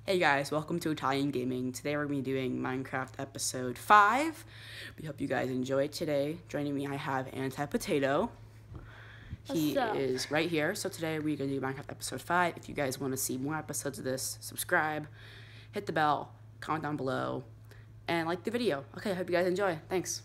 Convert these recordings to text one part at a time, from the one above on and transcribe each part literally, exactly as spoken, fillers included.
Hey guys, welcome to Italian Gaming. Today we're going to be doing Minecraft episode five. We hope you guys enjoy it today. Joining me I have Anti-Potato. He What's up? is right here. So today we're going to do Minecraft episode five. If you guys want to see more episodes of this, subscribe, hit the bell, comment down below, and like the video. Okay, I hope you guys enjoy. Thanks.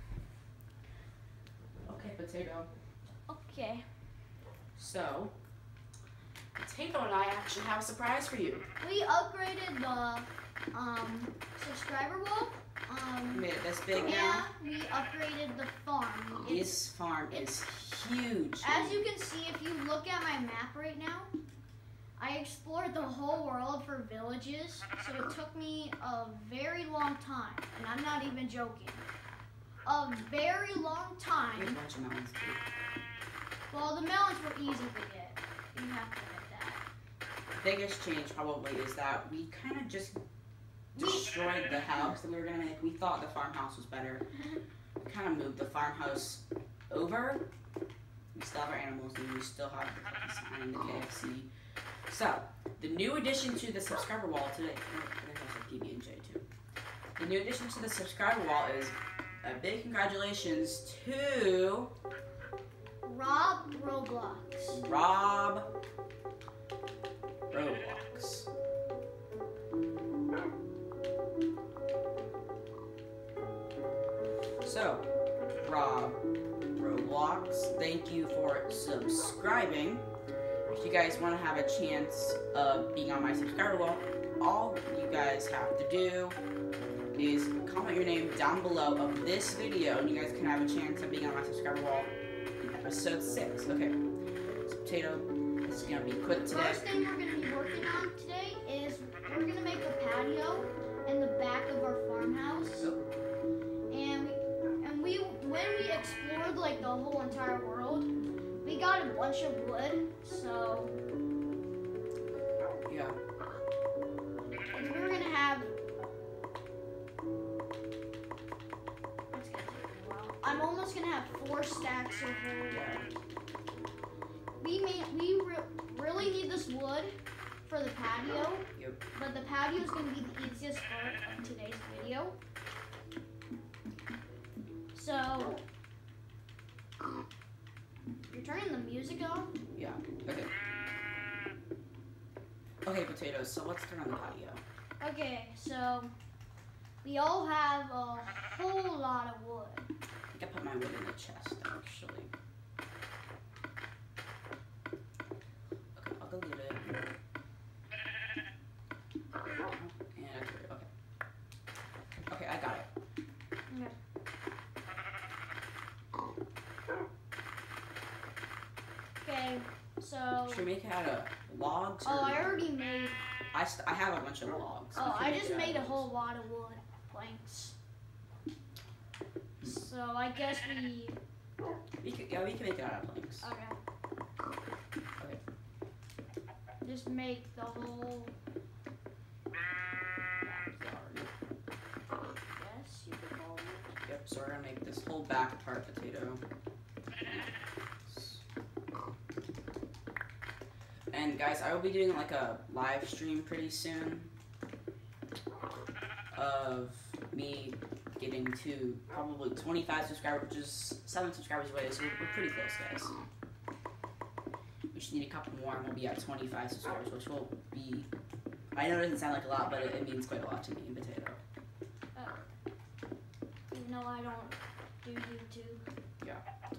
Okay, Potato. Okay. So, Potato and I actually have a surprise for you. We upgraded the um subscriber wall. We Um made it this big yeah, now. we upgraded the farm. It's, This farm is huge. as you can see, if you look at my map right now, I explored the whole world for villages, so it took me a very long time, and I'm not even joking. A very long We have a time. bunch of melons too. Well, the melons were easy to get. You have to admit that. The biggest change probably is that we kind of just destroyed the house that we were gonna make. We thought the farmhouse was better. We kind of moved the farmhouse over. We still have our animals and we still have the cookie sign and the K F C. So, the new addition to the subscriber wall today, I think that's a P B and J too. The new addition to the subscriber wall is a big congratulations to Rob Roblox. Rob Roblox. So, Rob Roblox, thank you for subscribing. If you guys want to have a chance of being on my subscriber wall, all you guys have to do is comment your name down below of this video, and you guys can have a chance of being on my subscriber wall in episode six. Okay, so Potato, this is gonna be quick today. First thing we're going to be working on today is we're going to make a patio in the back of our farmhouse. And we, and we, when we explored like the whole entire world, we got a bunch of wood. So Yeah. and we're going to have. It's gonna take a while. I'm almost going to have four stacks of wood. We may we re- really need this wood for the patio. Yep. But the patio is going to be the easiest part of today's video. So, you're turning the music on? Yeah. Okay. Okay, Potatoes. So let's turn on the patio. Okay, so we all have a whole lot of wood. I think I put my wood in the chest, actually. Okay, I'll delete it. And I threw it. Okay. Okay, I got it. Okay. Okay, so. Should we make it out of logs? Oh, or- I already made. I, st- I have a bunch of logs. We Oh, can I make just it out made a of whole those. lot of wood planks. So I guess we. We could, yeah, we can make it out of planks. Okay. Okay. Just make the whole. Sorry. Yes, you can call it. Yep, so we're gonna make this whole back part potato. And guys, I will be doing like a live stream pretty soon of me getting to probably twenty-five subscribers, which is seven subscribers away, so we're, we're pretty close, guys. We just need a couple more and we'll be at twenty-five subscribers, which will be, I know it doesn't sound like a lot, but it, it means quite a lot to me in Potato. Even though I don't do YouTube. Yeah.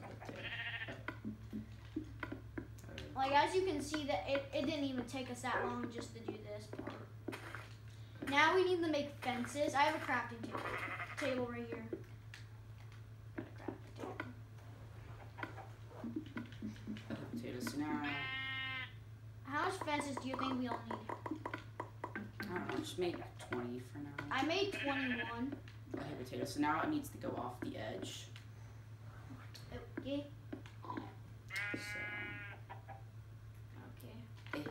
Like, as you can see, that it, it didn't even take us that long just to do this part. Now we need to make fences. I have a crafting table, table right here. Got a crafting table. Okay, potatoes, so now, How much fences do you think we'll need? I don't know, just make twenty for now. I made twenty-one. Okay, potato. So now it needs to go off the edge. Okay. So Okay.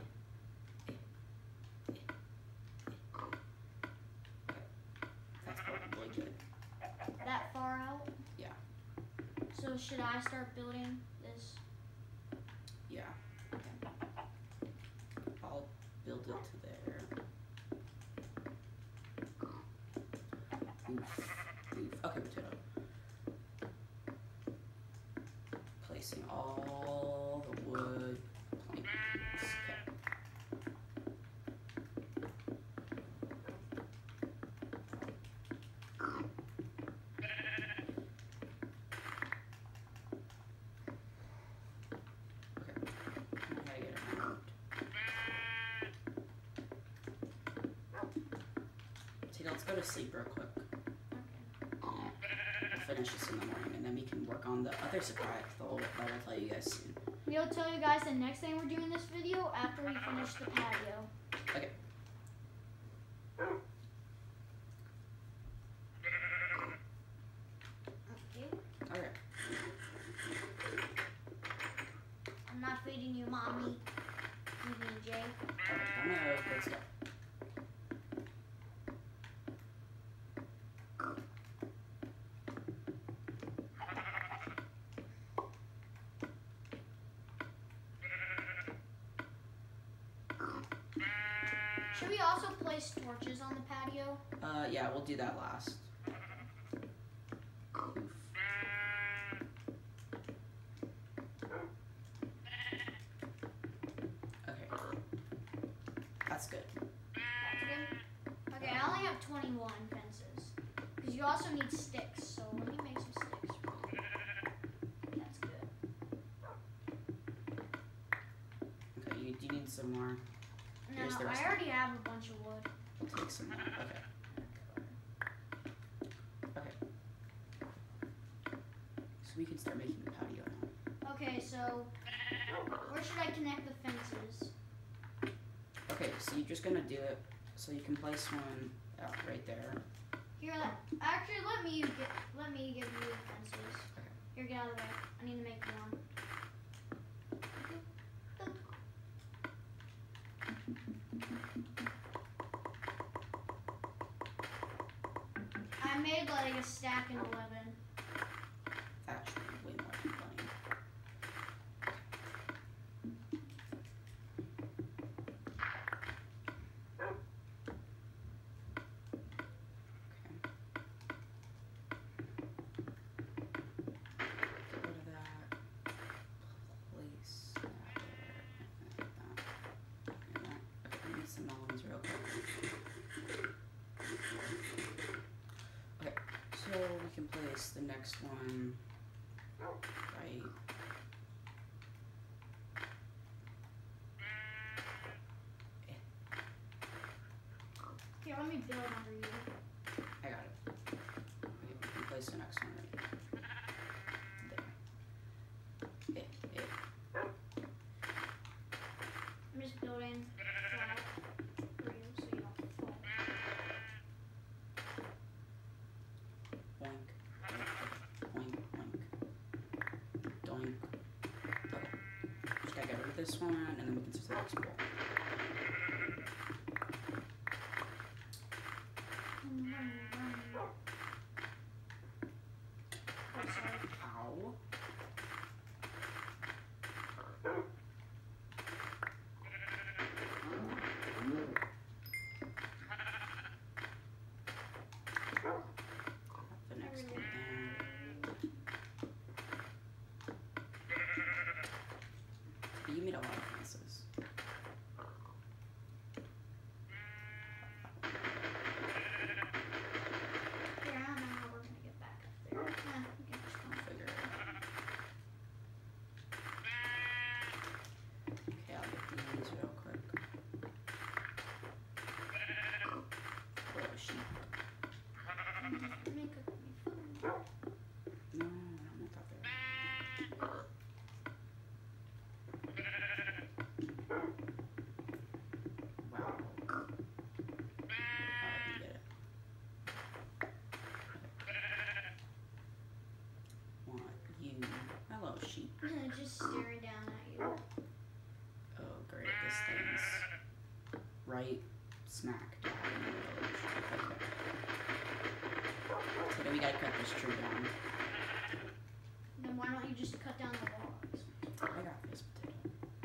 that's probably good. That far out? Yeah. So should I start building this? Yeah. I'll build it to there. Oof. Okay, potato. Placing all the wood planks. Okay. Let's go to sleep real quick. We'll finish this in the morning, and then we can work on the other surprise that we'll, that we'll tell you guys soon. We'll tell you guys the next time we're doing this video after we finish the patio. Okay. Okay. Alright. I'm not feeding you, Mommy. P B J. Alright, I'm gonna let's go. Should we also place torches on the patio? Uh, yeah, we'll do that last. Oof. Okay. That's good. That's good? Okay, I only have twenty-one fences. Because you also need sticks, so let me make some sticks. That's good. Okay, you, you need some more. No, Here's the rest I already have a bunch of wood. We'll take some more. Okay. Okay. So we can start making the patio now. Okay, so where should I connect the fences? Okay, so you're just gonna do it so you can place one out right there. Here, let, actually, let me get, let me give you the fences. Okay. Here, get out of the way. I need to make one. I made like a stack in eleven. That should be way more than plenty. So we can place the next one right. Here, let me build under you. I got it. Okay, we can place the next one right there. Eh, eh. I'm just building flat for you so you don't fall. Oink. Oink, oink. Doink. Okay. Just gotta get rid of this one, and then we can switch to the next bowl. Oh, sorry. Ow. The next one there. But you made a lot of fences. Here, I don't know how we're gonna get back up there. Yeah, we can just come. Figure it out. Okay, I'll get these real quick. Oh, sheep. Let me cook me food. No, I don't want that there. Wow. Oh, I can get it. Want you. Hello, sheep. Just staring down at you. Oh, great. This thing's right smack dab in the village. Okay. So then we gotta cut this tree down. Then why don't you just cut down the logs? I got this potato.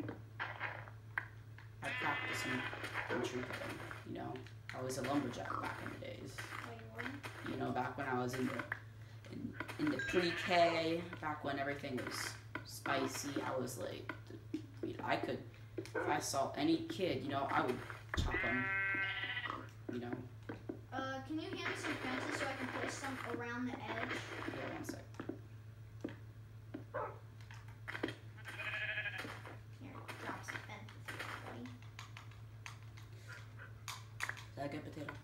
I practiced in, in tree cutting, you know. I was a lumberjack back in the days. Oh, you were? You know, back when I was in the in, in the pre-K, back when everything was spicy, I was like, I mean, I could, if I saw any kid, you know, I would chop them. You know. Uh, can you hand me some fences so I can place some around the edge? Yeah, one sec. Here, drop some fences, buddy. Is that a good potato?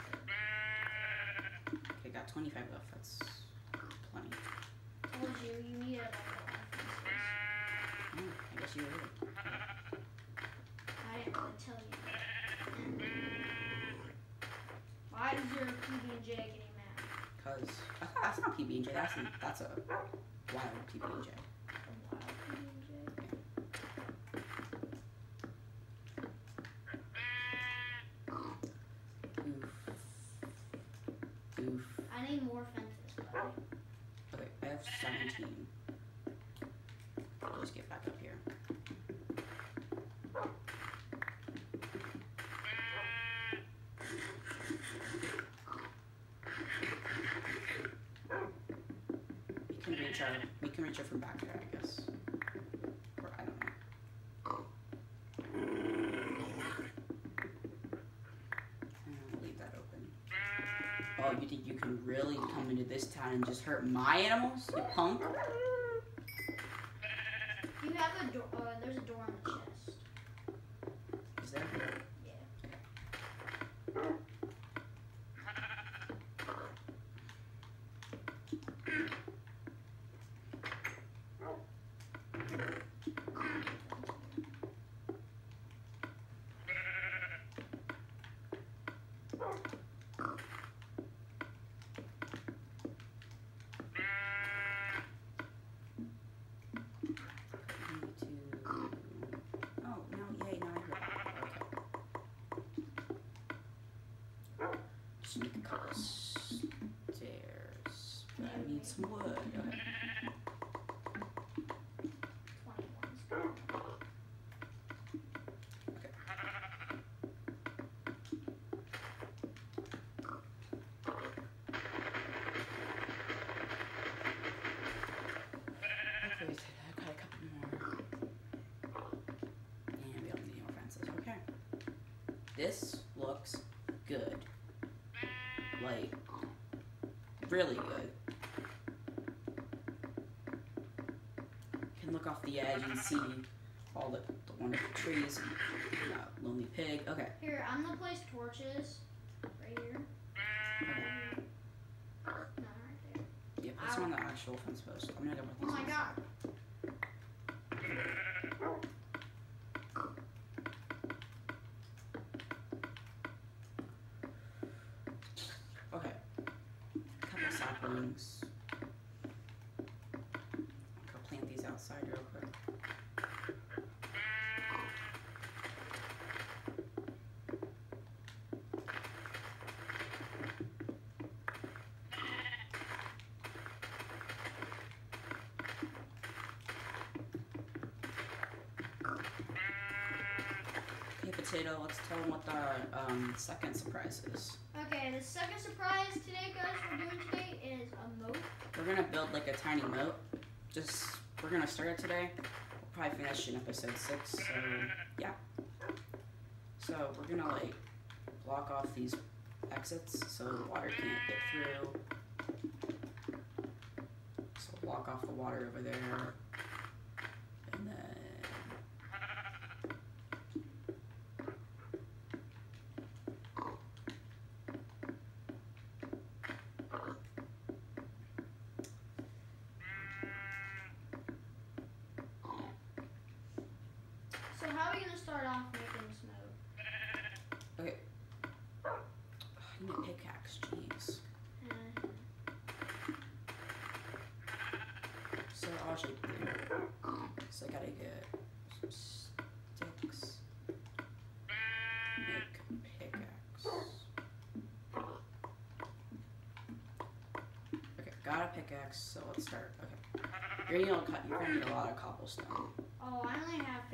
Okay, got twenty-five left. That's plenty. Told you, you needed like a lot of fences. Oh, I guess you were right. I didn't really tell you. Why is your P B and J getting mad? Cause uh, that's not P B and J. That's a, that's a wild P B and J. A wild P B and J? Oof. Oof. I need more fences, buddy. Okay, I have seventeen. I'll just get back up here. We can reach our, we can reach it from back there, I guess. Or I don't know. And I'll leave that open. Oh, you think you can really come into this town and just hurt my animals, you punk? You have a door. Uh, there's a door on the chest. Is there? Yeah. Make a couple stairs, but I need some wood. Okay. twenty-one's gone. Okay. Okay, so I got a couple more. And we don't need any more fences. Okay. This looks good. Like, really good. You can look off the edge and see all the, the wonderful trees and uh, Lonely Pig. Okay. Here, I'm gonna place torches right here. Okay. No, right there. Yeah, place them on the actual fence post. I'm gonna go with Oh these my ones. god. Okay. A couple saplings. I'll go plant these outside real quick. Okay, potato, let's tell them what the um, second surprise is. Okay, the second surprise today, guys, we're doing today is a moat. We're gonna build like a tiny moat. Just, we're gonna start it today. We'll probably finish in episode six, so yeah. So we're gonna like block off these exits so the water can't get through. So block off the water over there. And then So how are we gonna start off making this moat? okay. I need a pickaxe, jeez. Uh, So I'll actually do. So I gotta get some sticks. Make pickaxe. Okay, got a pickaxe, so let's start. Okay. You're gonna cut you're gonna need a lot of cobblestone. oh, I only have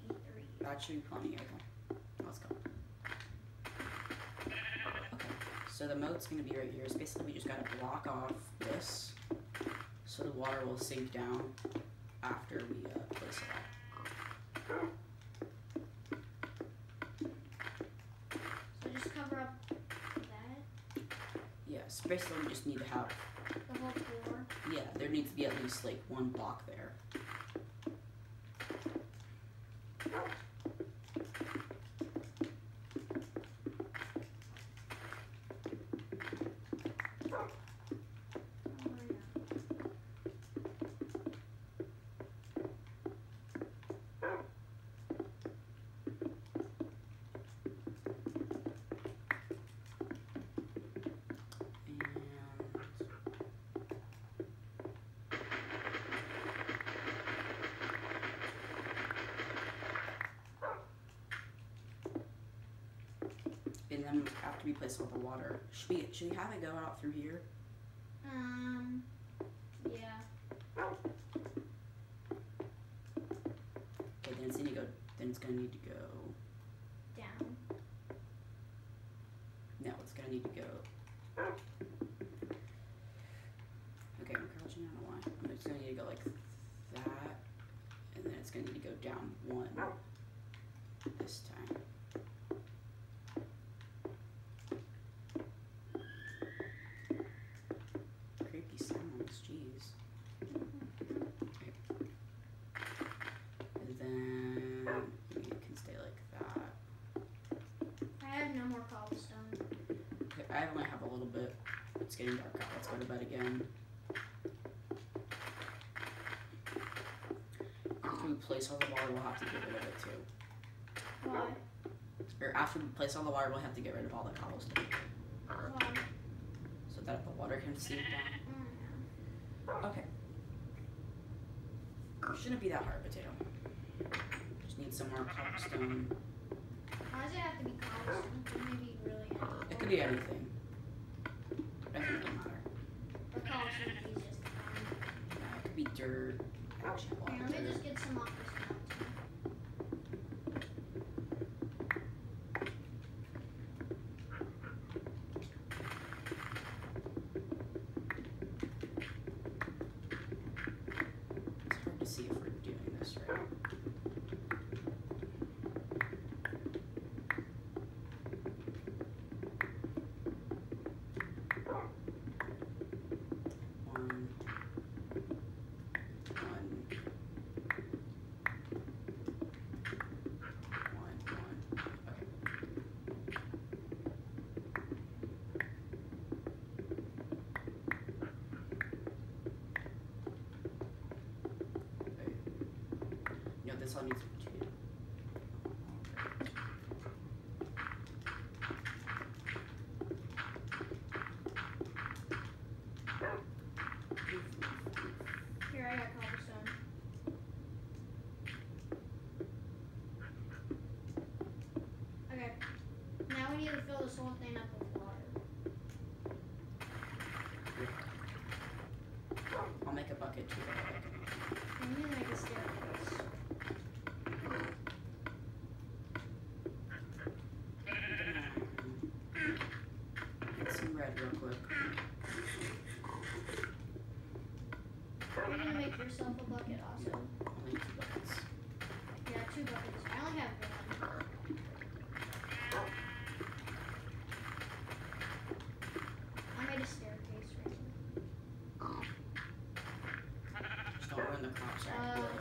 fifty-three. That should be plenty, okay. Let's go. Okay, So the moat's gonna be right here. So basically we just gotta block off this so the water will sink down after we uh, place it out. So just cover up that? Yes, basically we just need to have, The whole floor? yeah, there needs to be at least like one block there. And then after we place all the water, should we should we have it go out through here? Um, yeah. Okay, then it's gonna go. Then it's gonna need to go. Down. No, it's gonna need to go. Okay, I'm crouching. I don't know why. I'm just gonna need to go like that, and then it's gonna need to go down one this time. Creepy sounds, jeez. Okay. And then maybe it can stay like that. I have no more cobblestone. Okay, I only have a little bit. It's getting dark out. Let's go to bed again. After we place all the water, we'll have to get rid of it too. Why? Or after we place all the water, we'll have to get rid of all the cobblestone Why? so that the water can seep down. Mm. Okay. Shouldn't be that hard, potato. Just need some more cobblestone. Why does it have to be cobblestone? Maybe really anything. It could be anything. Doesn't really matter. Or cobblestone is easiest to find. Yeah, it could be dirt. Actually, a lot Here, of let me dirt. just get some off this mountain. It's hard to see if we're doing this right. One, one, one, one. Okay. Wait. No, this all needs to be two. Here, I got cobblestone. Okay. Now we need to fill this whole thing up with water. I'll make a bucket too. I'm gonna make a staircase. Get some red real quick. You're gonna make yourself a bucket also. I'll make two buckets. Yeah, two buckets. I only have one. I made a staircase right here. Just don't ruin the crops right Uh, here.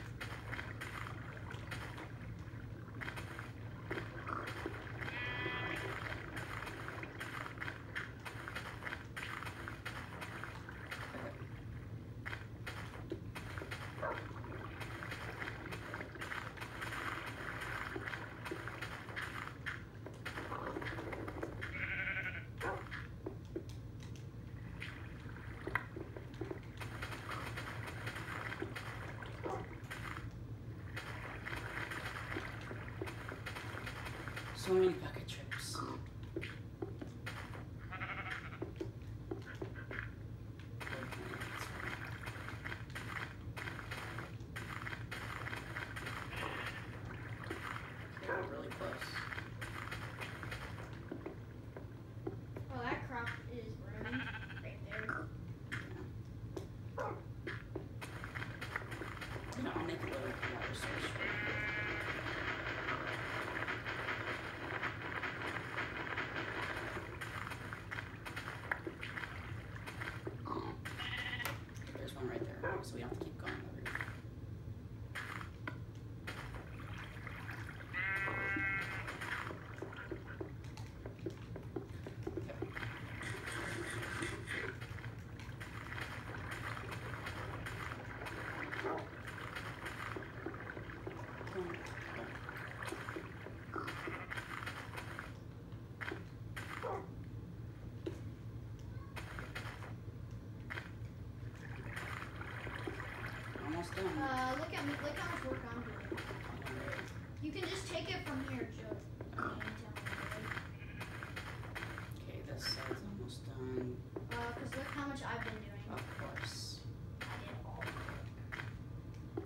So many bucket trips. Okay, we're really close. oh, done. Uh, look at me. Look how much work I'm doing. Alright. You can just take it from here, Joe. Okay, this side's almost done. Uh, cause look how much I've been doing. Of course. I did all of it.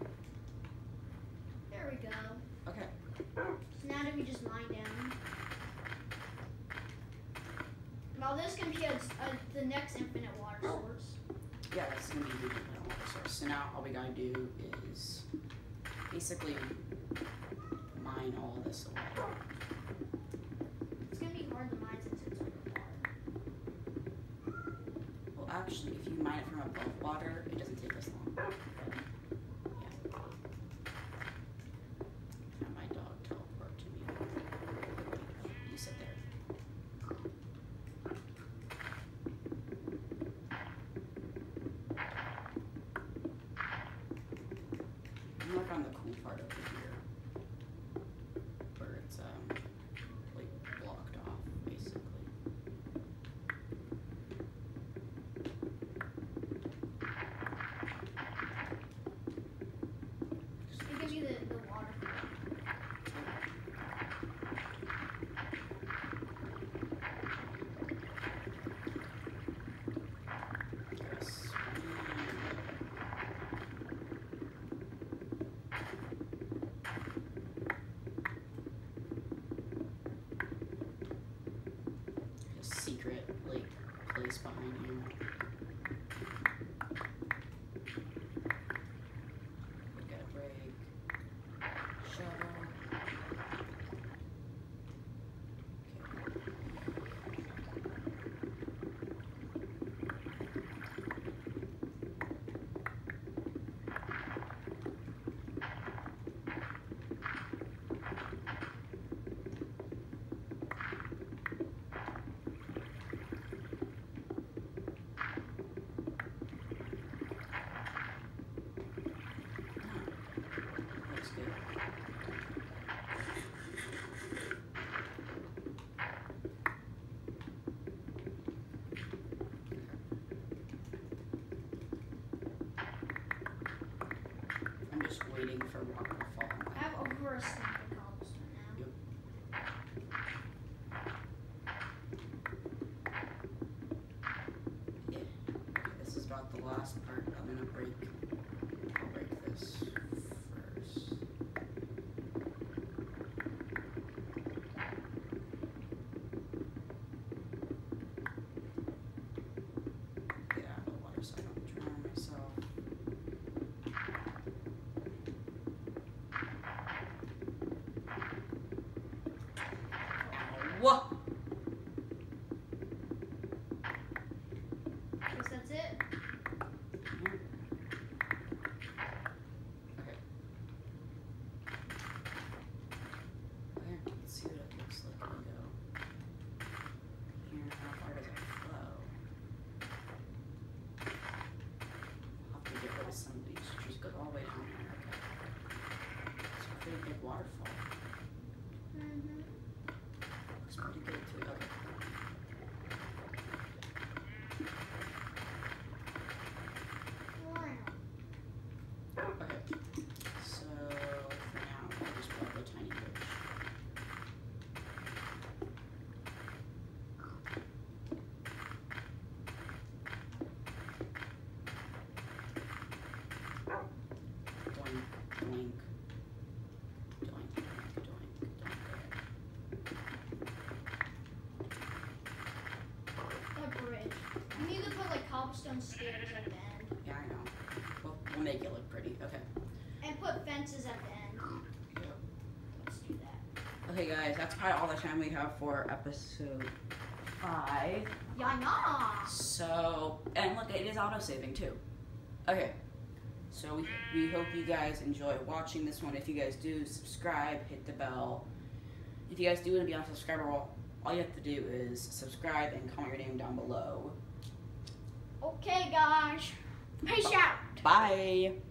There we go. Okay. So now do we just mine down? Well, this can be a, a, the next infinite water source. Yeah, it's gonna be the infinite water source. So now all we gotta do is basically mine all this away. It's gonna be hard to mine since it's underwater. Well, actually, if you mine it from above water, it doesn't take as long. Yeah. Have my dog teleport to me. You sit there. I'm working on the cool part over here, where it's um like blocked off, basically. It gives you the, the water. Yes. A secret like place behind here. We got a break. Shovel. Looks good. I'm just waiting for water to fall. I have over a stack of cobblestone now. Yep. Yeah. Okay, this is about the last part. I'm gonna break. I'll break this first. Get out of the water so I don't drown myself. Ow! Guess that's it. Okay. Okay, let's see what it looks like when we go. Here, how far does it flow? I'll have to get rid of some of these trees. Go all the way down there. Okay. It's a pretty big waterfall. Mm-hmm. Looks pretty good too. Okay. Wow. Okay. So for now, I'll just build a tiny bridge. Doink, doink, doink, doink, doink, doink. A bridge. You need to put like cobblestone stairs at the end. Yeah, I know. We'll, we'll make it look pretty. Okay. And put fences at the end. Yep. Let's do that. Okay, guys, that's probably all the time we have for episode five. Yeah, nah. So, and look, it is auto-saving too. Okay. So we, we hope you guys enjoy watching this one. If you guys do, subscribe, hit the bell. If you guys do want to be on subscriber roll, all you have to do is subscribe and comment your name down below. Okay, guys. Peace out. Bye!